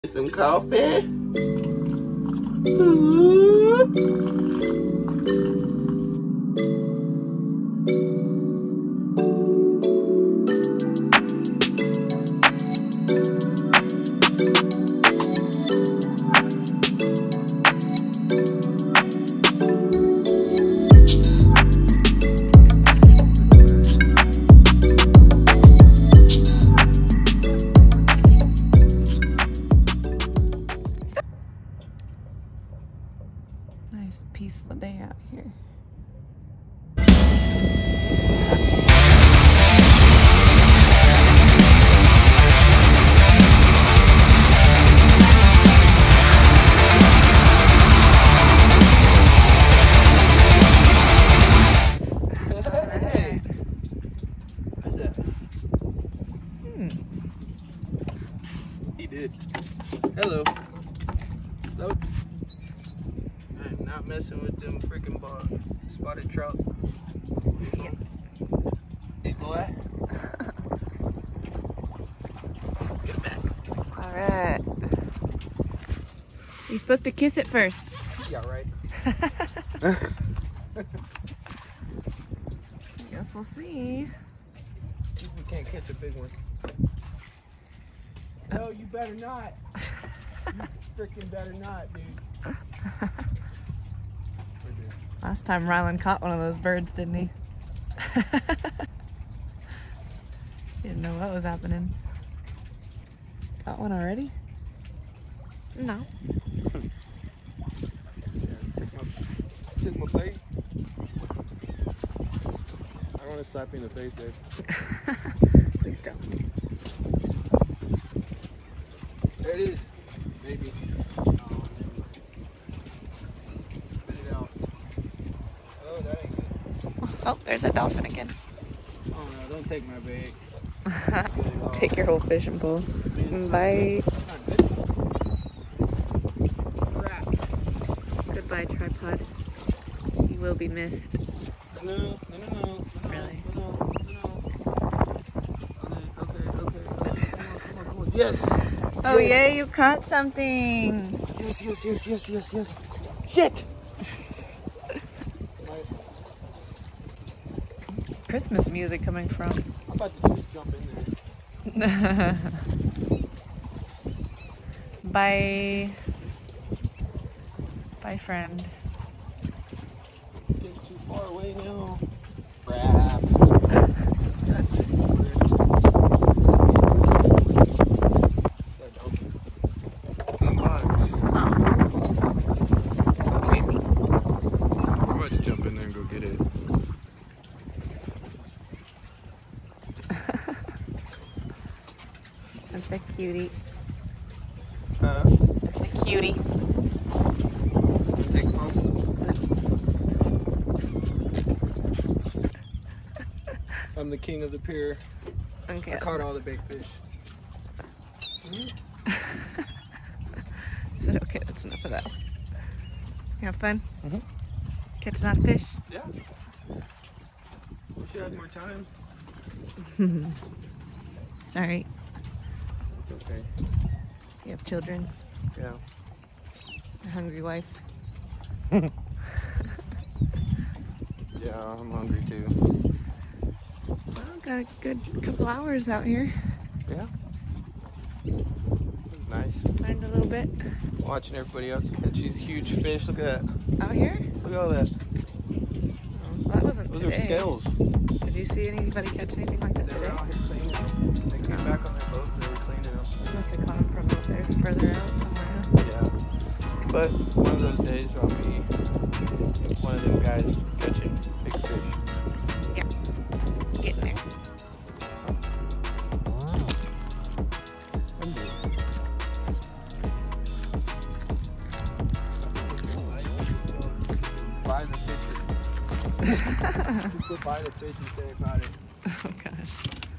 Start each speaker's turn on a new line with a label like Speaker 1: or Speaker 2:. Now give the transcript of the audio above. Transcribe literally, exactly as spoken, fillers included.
Speaker 1: Some coffee. Ooh.
Speaker 2: Nice peaceful day out here.
Speaker 1: Hey. What's that?
Speaker 2: Hmm.
Speaker 1: He did. Hello. Hello. I'm not messing with them freaking ball spotted trout.
Speaker 2: Yeah.
Speaker 1: Hey boy. Get back.
Speaker 2: All right. You're supposed to kiss it first.
Speaker 1: Yeah, right.
Speaker 2: Guess we'll see.
Speaker 1: See if we can't catch a big one. No, you better not. You freaking better not, dude.
Speaker 2: Last time Rylan caught one of those birds, didn't he? Didn't know what was happening. Got one already? No.
Speaker 1: Yeah, take my, take my plate. I don't want to slap you in the face, Dave.
Speaker 2: Please don't.
Speaker 1: There it is. Maybe. Oh, spit it out. Oh, that ain't good.
Speaker 2: Oh, there's a dolphin again.
Speaker 1: Oh no, don't take my bait.
Speaker 2: Take your whole fishing pole. Bye. Goodbye, tripod. You will be missed.
Speaker 1: No, no, no, no, no.
Speaker 2: Really?
Speaker 1: No, no, no. Okay, okay, okay. Come on, come on, come on. Yes!
Speaker 2: Oh,
Speaker 1: yes.
Speaker 2: yay, you caught something.
Speaker 1: Yes, yes, yes, yes, yes, yes. Shit!
Speaker 2: Christmas music coming from.
Speaker 1: I'm about to just jump in there.
Speaker 2: Bye. Bye, friend.
Speaker 1: Getting too far away now. Crap. That's it. I'm about to jump in there and go get it.
Speaker 2: That's a cutie.
Speaker 1: Uh,
Speaker 2: That's a cutie.
Speaker 1: take home. I'm the king of the pier.
Speaker 2: Okay.
Speaker 1: I caught all the big fish.
Speaker 2: Is it okay? That's enough of that. You have fun?
Speaker 1: Mm-hmm.
Speaker 2: Catching that fish?
Speaker 1: Yeah. Wish I had more time.
Speaker 2: Sorry.
Speaker 1: It's okay.
Speaker 2: You have children.
Speaker 1: Yeah.
Speaker 2: A hungry wife.
Speaker 1: Yeah, I'm hungry too.
Speaker 2: Well, got a good couple hours out here.
Speaker 1: Yeah. Nice.
Speaker 2: Learned a little bit.
Speaker 1: Watching everybody else catch these huge fish. Look at that.
Speaker 2: Out here?
Speaker 1: Look at all that.
Speaker 2: Oh, well, that wasn't
Speaker 1: Those
Speaker 2: today.
Speaker 1: are scales.
Speaker 2: Did you see anybody catch anything like that
Speaker 1: They were
Speaker 2: today?
Speaker 1: out here cleaning them. They came back on their boat. They were cleaning them.
Speaker 2: Unless they caught them from out there, further out somewhere.
Speaker 1: Yeah. But one of those days I'll be one of them guys catching big fish.
Speaker 2: Yeah. Getting there.
Speaker 1: Buy the fish. Just go buy the fish and say about it.
Speaker 2: Oh gosh.